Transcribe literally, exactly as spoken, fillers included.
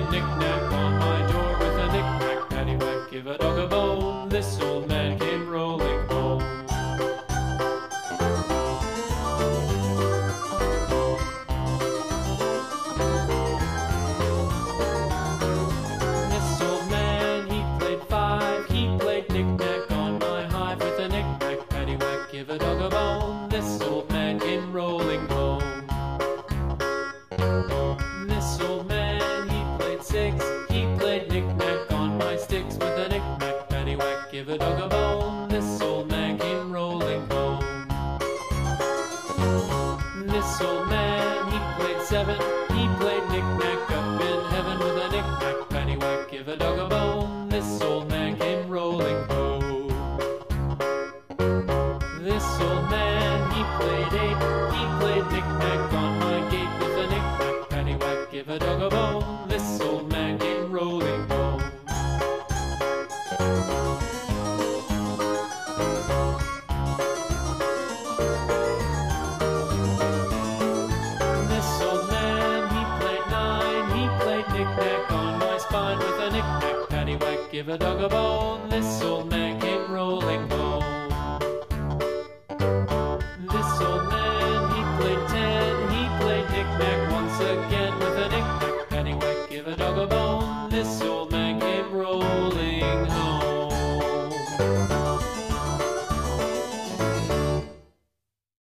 knick-knack on my door with a knick-knack, paddywhack, give a dog a bone. This old man came rolling home. This old man, he played five, he played knick-knack on my hive with a knick-knack, paddywhack, give a dog a bone. This old man came rolling home. This old man, he played six, he played knick-knack on my sticks with a knick-knack, paddywhack, give a dog a bone. This old man came rolling home. This old man, he played seven, he played knick-knack up in heaven with a knick-knack, paddywhack, give a dog a bone. This old man came rolling home. This old man, he played eight, he played knick-knack on my gate with a knick-knack, paddywhack, give a dog a bone. This old man came rolling home. This old man, he played nine, he played knick-knack on my spine with a knick-knack, paddywhack, give a dog a bone. This old man came rolling home.